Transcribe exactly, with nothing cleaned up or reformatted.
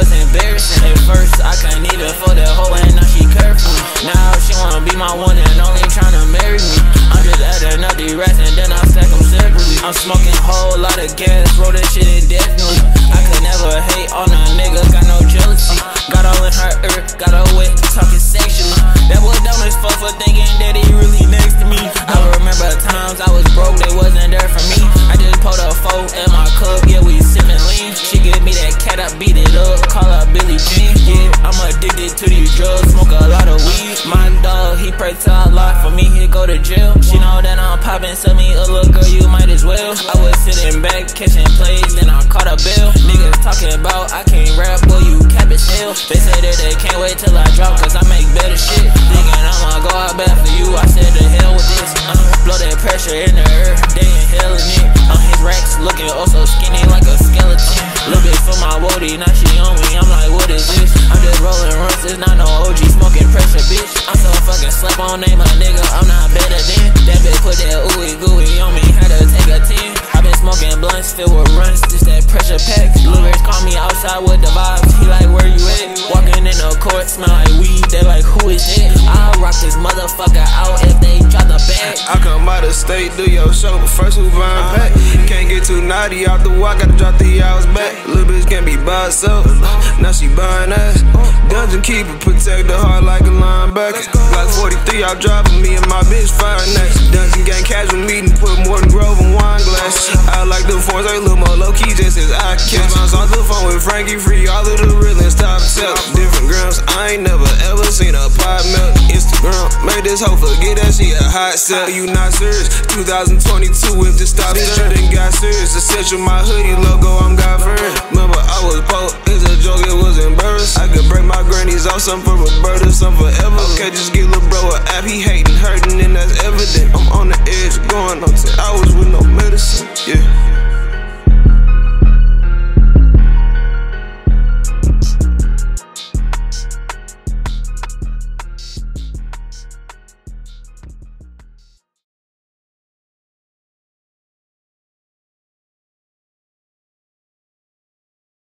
was embarrassing. At first, I couldn't even for that hoe, and now she careful. Now she wanna be my one and only, tryna marry me. I'm just adding up the rats and then I stack them separately. I'm smoking a whole lot of gas, roll that shit indefinitely. I could never hate on a nigga, got no jealousy. Got all in her ear, got her wet, talking sexually. That boy dumb as fuck for thinking that he really next to me. I remember times I was broke, they wasn't there for me. I just pulled a four in my cup, yeah, we sippin' lean. She give me that cat, I beat it up, call her Billie Jean. Yeah, I'm addicted to these drugs, smoke a lot of weed. My dog, he pray to Allah, for me he go to jail. She know that I'm poppin', tell me, oh look girl, you might as well. I was sitting back, catching plays, then I caught a bill. Niggas talking about I can't rap, boy, you cap as hell. They say that they can't wait till I drop, cause I make better shit. Thinking I'ma go out bad for you, I said the hell with this. Uh, blow that pressure in the earth, they inhaling it. On his racks, looking oh so skinny like a skeleton. Little bit for my woody, now she on me, I'm like, what is this? I'm just rolling runs, it's not no O G, smoking pressure, bitch. I'm so fucking slap on name a nigga, I'm not better than. That bitch put that ooey gooey on me, had to take a ten. I been smoking blunts filled with runs, just that pressure pack. Little bitch call me outside with the vibes, he like, where you at? Walking in the court, smell like weed, they like, who is it? I'll rock this motherfucker out if they drop the bag. I come out of state, do your show, but first who buying back? Can't get too naughty out the walk, gotta drop the hours back. Little bitch can't be by herself, now she buying ass. Dungeon keeper, protect the heart like a linebacker. Like forty-three, I'm dropping me and my bitch fire next. Dungeon gang casual meeting, put more than Grove in wine glass. I like the fours, they look more low key just as I catch. Bounce on the phone with Frankie Free, all of the real and stop tell. Different grams, I ain't never ever seen a pot melt. Instagram, made this hoe forget that she a hot sell. You not serious? two thousand twenty-two, if just stop this shit and got serious. Essential, my hoodie logo, I'm God first. Remember, I was poor, it's a joke, it was embarrassed. I could break my grannies off, some for a bird or some forever. Okay, just give lil' bro a app, he hating, hurting, and that's evident. I'm on the edge, going on ten hours with no medicine, yeah.